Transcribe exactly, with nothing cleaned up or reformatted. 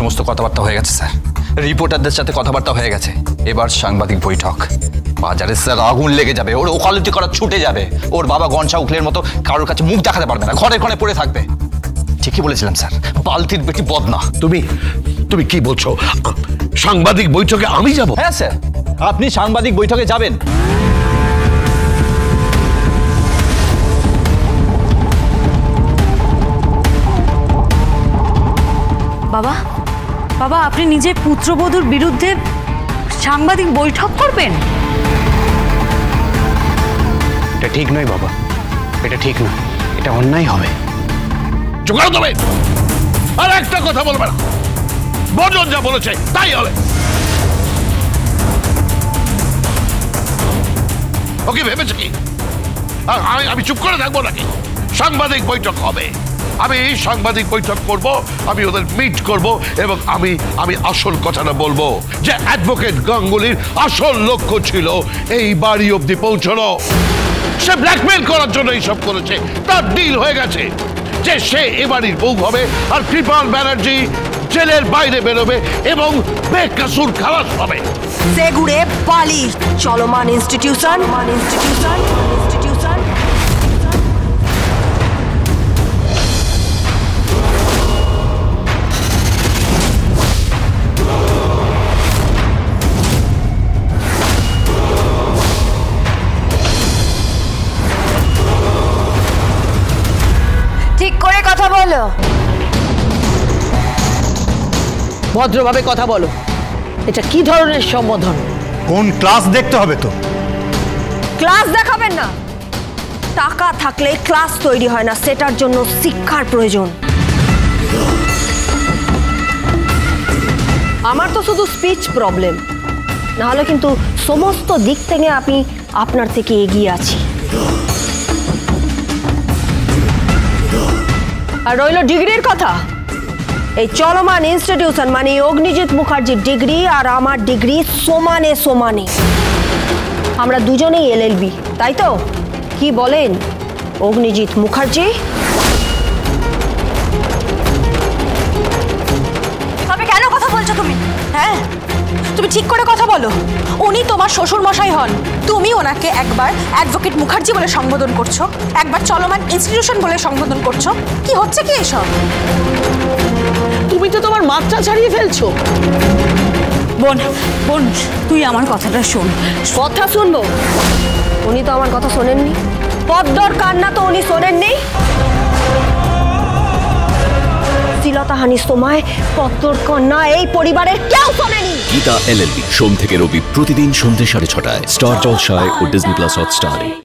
সমস্ত কথাবার্তা হয়ে গেছে স্যার, রিপোর্টারদের সাথে কথাবার্তা হয়ে গেছে। এবার সাংবাদিক বৈঠক। বাজারে স্যার আগুন লেগে যাবে, ওর ওকালতি করা ছুটে যাবে। ওর বাবা গনসা উকলের মতো কারোর কাছে মুখ দেখাতে পারবে না, ঘরে ঘরে পড়ে থাকবে। ঠিকই বলেছিলাম স্যার, বালতির বেটি বদনা। তুমি তুমি কি বলছো? সাংবাদিক বৈঠকে আমি যাব? হ্যাঁ স্যার, আপনি সাংবাদিক বৈঠকে যাবেন। বাবা, বাবা আপনি নিজের পুত্রবধূর বিরুদ্ধে সাংবাদিক বৈঠক করবেন? এটা ঠিক নয় বাবা, এটা ঠিক নয়, এটা অন্যায় হবে। জোগাড় দেবে আর একটা কথা বলবে না, বজন যা বলেছে তাই হবে। ওকে ভেবেছে কি আমি আমি চুপ করে থাকবো নাকি? সাংবাদিক বৈঠক হবে, আমি সাংবাদিক বৈঠক করব, আমি ওদের মিট করব এবং আমি আমি আসল কথাটা বলবো যে অ্যাডভোকেট গাঙ্গুলির আসল লক্ষ্য ছিল এই বাড়ি অবধি পৌঁছানো। সে ব্ল্যাকমেল করার জন্য এইসব করেছে, তার ডিল হয়ে গেছে যে সে এ বাড়ির বউ হবে আর কৃপাল ব্যানার্জি জেলের বাইরে বেরোবে এবং বেকসুর খালাস হবে। সেগুড়ে বালি চলমান ইনস্টিটিউশন ইনস্টিটিউশন ইনস্টিটিউশন ঠিক করে কথা বলো, ভদ্রভাবে কথা বলো। এটা কি ধরনের সম্বোধন? কোন ক্লাস দেখতে হবে তো? ক্লাস দেখাবেন না? টাকা থাকলে ক্লাস তৈরি হয় না, সেটার জন্য শিক্ষার প্রয়োজন। আমার তো শুধু স্পিচ প্রবলেম, নাহলে কিন্তু সমস্ত দিক থেকে আমি আপনার থেকে এগিয়ে আছি। আর রইল ডিগ্রির কথা, এই চলমান ইনস্টিটিউশন মানে অগ্নিজিৎ মুখার্জির ডিগ্রি আর আমার ডিগ্রি সমানে সমানে। আমরা দুজনেই এলএলবি, তাই তো? কি বলেন অগ্নিজিৎ মুখার্জি? তবে কেন কথা বলছো তুমি? হ্যাঁ, তুমি ঠিক করে কথা বলো। উনি তোমার শ্বশুর মশাই হন, তুমি ওনাকে একবার অ্যাডভোকেট মুখার্জি বলে সম্বোধন করছো, একবার চলমান ইনস্টিটিউশন বলে সম্বোধন করছো। কি হচ্ছে কি এসব? তুমি তো তোমার মাত্রা ছাড়িয়ে ফেলছো। বোন বোন তুই আমার কথাটা শোন। কথা শুনবো? উনি তো আমার কথা শোনেননি, পদ্মর কান্না তো উনি শোনেননি। শ্লীলতাহানির সময় পদ্মর কান্না এই পরিবারের কেউ শোনেনি। গীতা এলএলবি সোম থেকে রবি প্রতিদিন সন্ধ্যে সাড়ে ছটায় স্টার জলসায় ও ডিজনি প্লাস হটস্টারে।